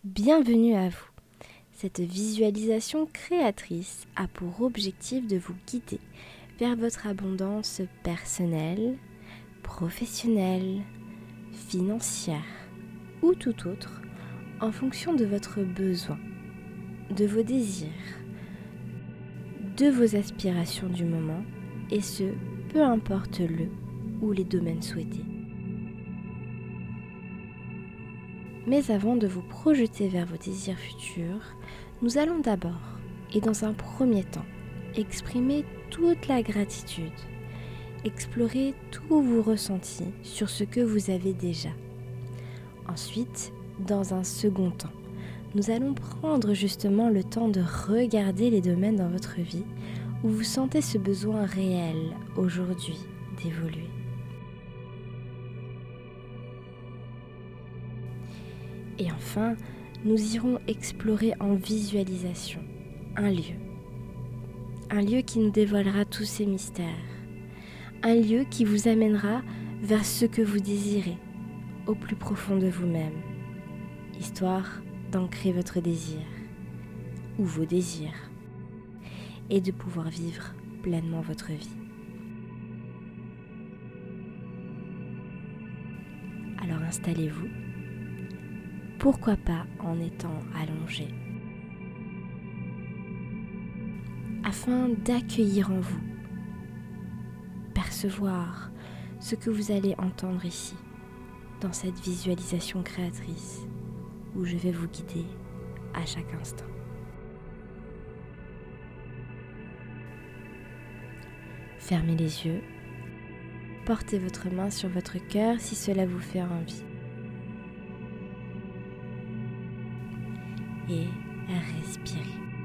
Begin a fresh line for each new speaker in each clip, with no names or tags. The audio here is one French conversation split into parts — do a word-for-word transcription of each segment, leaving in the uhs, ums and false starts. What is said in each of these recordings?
Bienvenue à vous. Cette visualisation créatrice a pour objectif de vous guider vers votre abondance personnelle, professionnelle, financière ou tout autre en fonction de votre besoin, de vos désirs, de vos aspirations du moment et ce, peu importe le ou les domaines souhaités. Mais avant de vous projeter vers vos désirs futurs, nous allons d'abord, et dans un premier temps, exprimer toute la gratitude, explorer tous vos ressentis sur ce que vous avez déjà. Ensuite, dans un second temps, nous allons prendre justement le temps de regarder les domaines dans votre vie où vous sentez ce besoin réel aujourd'hui d'évoluer. Et enfin, nous irons explorer en visualisation un lieu. Un lieu qui nous dévoilera tous ses mystères. Un lieu qui vous amènera vers ce que vous désirez, au plus profond de vous-même, histoire d'ancrer votre désir, ou vos désirs, et de pouvoir vivre pleinement votre vie. Alors installez-vous. Pourquoi pas en étant allongé, afin d'accueillir en vous, percevoir ce que vous allez entendre ici, dans cette visualisation créatrice, où je vais vous guider à chaque instant. Fermez les yeux, portez votre main sur votre cœur si cela vous fait envie. Et respirez.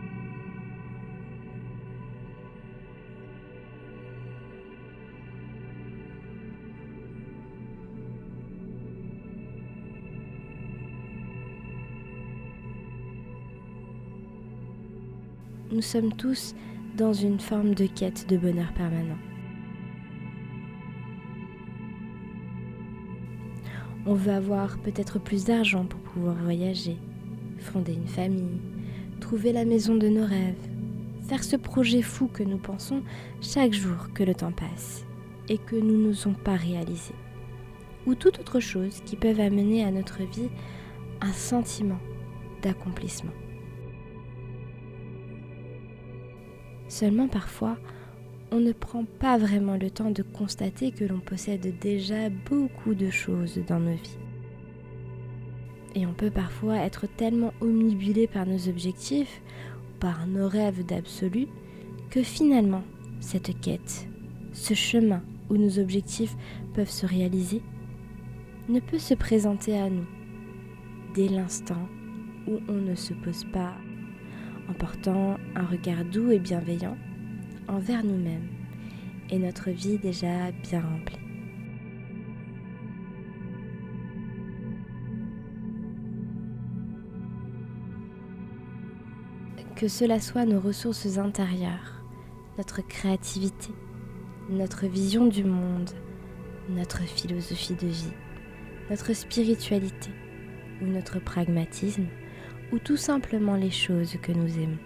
Nous sommes tous dans une forme de quête de bonheur permanent. On veut avoir peut-être plus d'argent pour pouvoir voyager, fonder une famille, trouver la maison de nos rêves, faire ce projet fou que nous pensons chaque jour que le temps passe et que nous n'osons pas réaliser, ou toute autre chose qui peut amener à notre vie un sentiment d'accomplissement. Seulement parfois, on ne prend pas vraiment le temps de constater que l'on possède déjà beaucoup de choses dans nos vies. Et on peut parfois être tellement omnibulé par nos objectifs, ou par nos rêves d'absolu, que finalement, cette quête, ce chemin où nos objectifs peuvent se réaliser, ne peut se présenter à nous dès l'instant où on ne se pose pas en portant un regard doux et bienveillant envers nous-mêmes et notre vie déjà bien remplie. Que cela soit nos ressources intérieures, notre créativité, notre vision du monde, notre philosophie de vie, notre spiritualité ou notre pragmatisme, ou tout simplement les choses que nous aimons.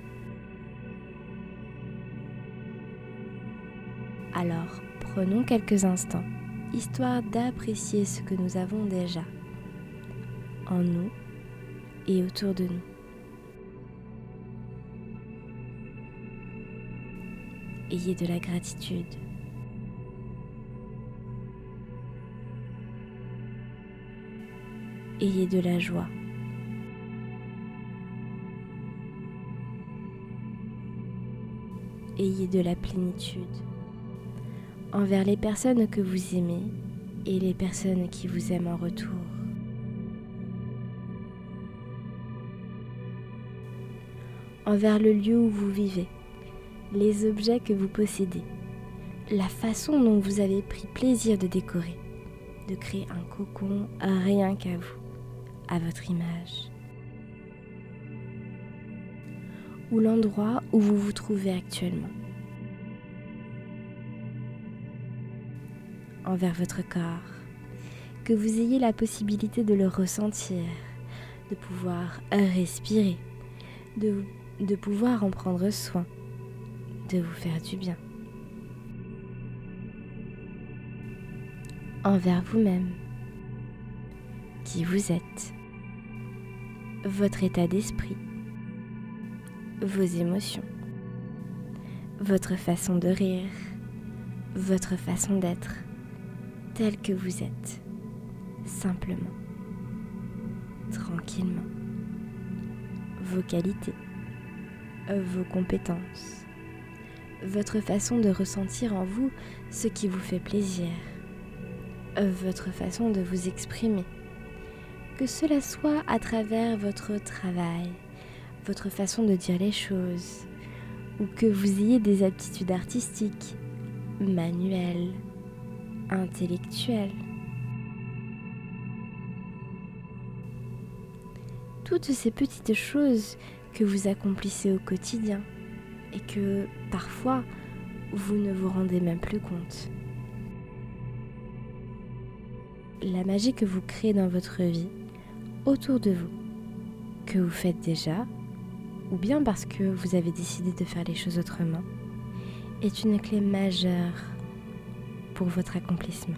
Alors, prenons quelques instants, histoire d'apprécier ce que nous avons déjà, en nous et autour de nous. Ayez de la gratitude. Ayez de la joie. Ayez de la plénitude envers les personnes que vous aimez et les personnes qui vous aiment en retour. Envers le lieu où vous vivez, les objets que vous possédez, la façon dont vous avez pris plaisir de décorer, de créer un cocon rien qu'à vous, à votre image. Ou l'endroit où vous vous trouvez actuellement. Envers votre corps, que vous ayez la possibilité de le ressentir, de pouvoir respirer, de, de pouvoir en prendre soin, de vous faire du bien. Envers vous-même, qui vous êtes, votre état d'esprit, vos émotions, votre façon de rire, votre façon d'être, tel que vous êtes, simplement, tranquillement, vos qualités, vos compétences, votre façon de ressentir en vous ce qui vous fait plaisir, votre façon de vous exprimer, que cela soit à travers votre travail, votre façon de dire les choses, ou que vous ayez des aptitudes artistiques, manuelles, intellectuelles. Toutes ces petites choses que vous accomplissez au quotidien et que parfois vous ne vous rendez même plus compte. La magie que vous créez dans votre vie, autour de vous, que vous faites déjà, ou bien parce que vous avez décidé de faire les choses autrement, est une clé majeure pour votre accomplissement.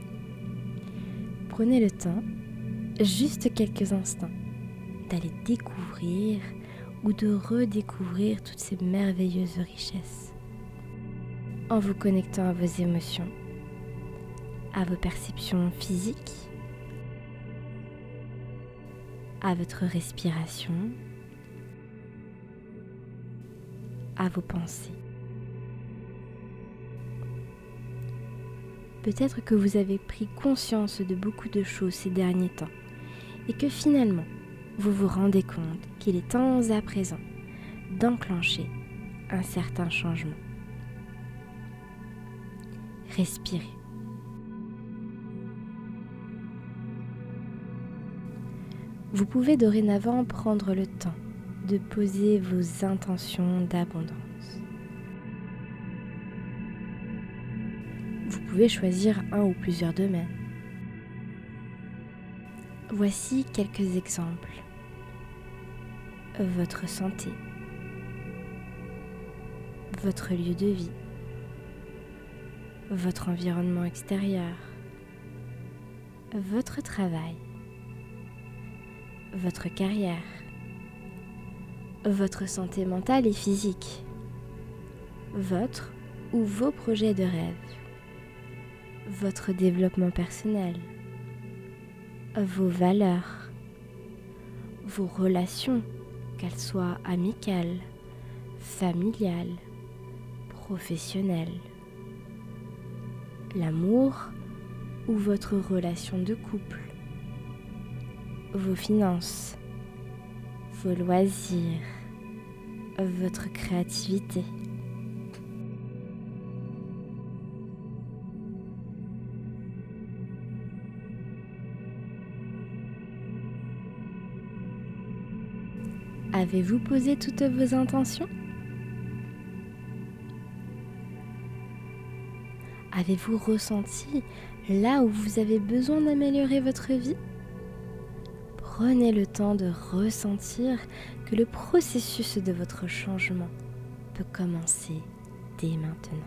Prenez le temps, juste quelques instants, d'aller découvrir ou de redécouvrir toutes ces merveilleuses richesses, en vous connectant à vos émotions, à vos perceptions physiques, à votre respiration, à vos pensées. Peut-être que vous avez pris conscience de beaucoup de choses ces derniers temps et que finalement, vous vous rendez compte qu'il est temps à présent d'enclencher un certain changement. Respirez. Vous pouvez dorénavant prendre le temps de poser vos intentions d'abondance. Vous pouvez choisir un ou plusieurs domaines. Voici quelques exemples. Votre santé, votre lieu de vie, votre environnement extérieur, votre travail, votre carrière, votre santé mentale et physique, votre ou vos projets de rêve, votre développement personnel, vos valeurs, vos relations, qu'elles soient amicales, familiales, professionnelles, l'amour ou votre relation de couple, vos finances, vos loisirs, votre créativité. Avez-vous posé toutes vos intentions? Avez-vous ressenti là où vous avez besoin d'améliorer votre vie? Prenez le temps de ressentir que le processus de votre changement peut commencer dès maintenant.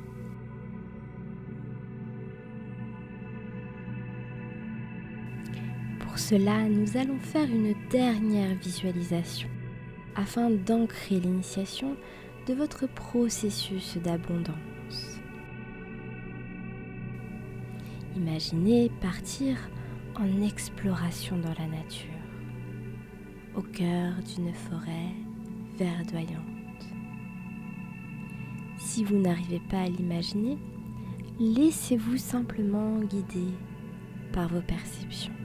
Pour cela, nous allons faire une dernière visualisation afin d'ancrer l'initiation de votre processus d'abondance. Imaginez partir en exploration dans la nature, au cœur d'une forêt verdoyante. Si vous n'arrivez pas à l'imaginer, laissez-vous simplement guider par vos perceptions.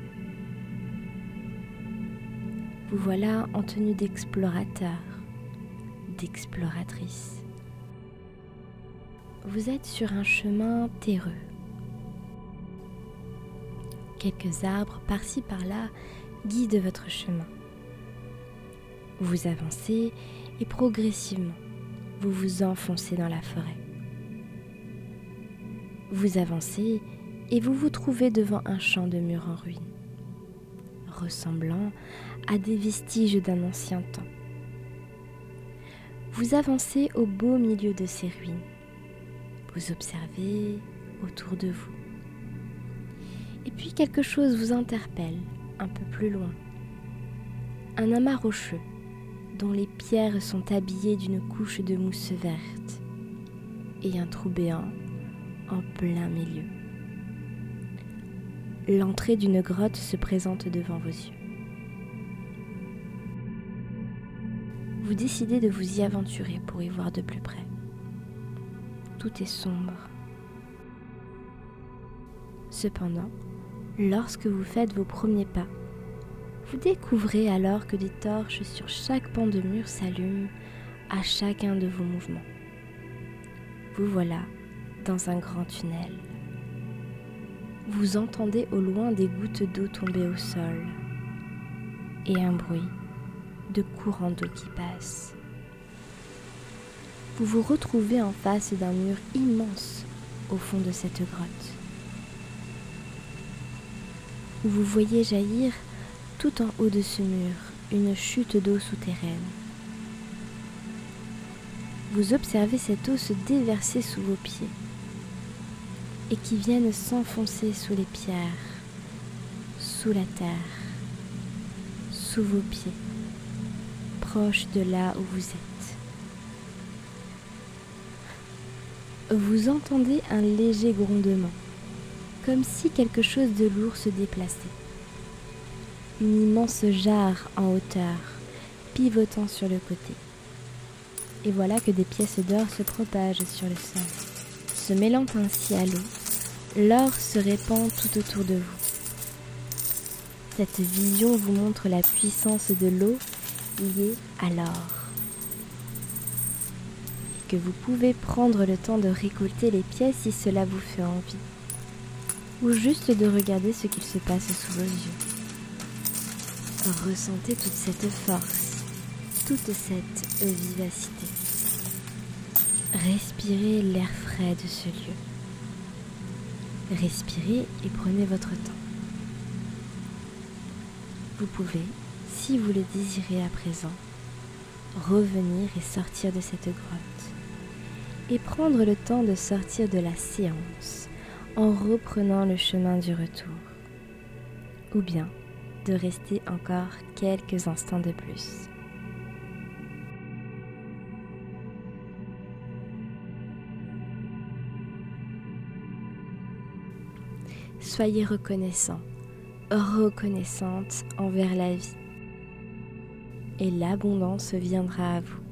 Vous voilà en tenue d'explorateur, d'exploratrice. Vous êtes sur un chemin terreux. Quelques arbres par-ci par-là guident votre chemin. Vous avancez et progressivement, vous vous enfoncez dans la forêt. Vous avancez et vous vous trouvez devant un champ de mûres en ruine, ressemblant à des vestiges d'un ancien temps. Vous avancez au beau milieu de ces ruines. Vous observez autour de vous. Et puis quelque chose vous interpelle un peu plus loin. Un amas rocheux dont les pierres sont habillées d'une couche de mousse verte et un trou béant en plein milieu. L'entrée d'une grotte se présente devant vos yeux. Vous décidez de vous y aventurer pour y voir de plus près. Tout est sombre. Cependant, lorsque vous faites vos premiers pas, vous découvrez alors que des torches sur chaque pan de mur s'allument à chacun de vos mouvements. Vous voilà dans un grand tunnel. Vous entendez au loin des gouttes d'eau tomber au sol et un bruit de courant d'eau qui passe. Vous vous retrouvez en face d'un mur immense au fond de cette grotte, où vous voyez jaillir tout en haut de ce mur une chute d'eau souterraine. Vous observez cette eau se déverser sous vos pieds et qui viennent s'enfoncer sous les pierres, sous la terre, sous vos pieds, proche de là où vous êtes. Vous entendez un léger grondement, comme si quelque chose de lourd se déplaçait. Une immense jarre en hauteur, pivotant sur le côté. Et voilà que des pièces d'or se propagent sur le sol. Se mêlant ainsi à l'eau, l'or se répand tout autour de vous. Cette vision vous montre la puissance de l'eau liée à l'or. Et que vous pouvez prendre le temps de récolter les pièces si cela vous fait envie. Ou juste de regarder ce qu'il se passe sous vos yeux. Ressentez toute cette force, toute cette vivacité. Respirez l'air frais de ce lieu. Respirez et prenez votre temps. Vous pouvez, si vous le désirez à présent, revenir et sortir de cette grotte et prendre le temps de sortir de la séance en reprenant le chemin du retour. Ou bien de rester encore quelques instants de plus. Soyez reconnaissant, reconnaissante envers la vie, et l'abondance viendra à vous.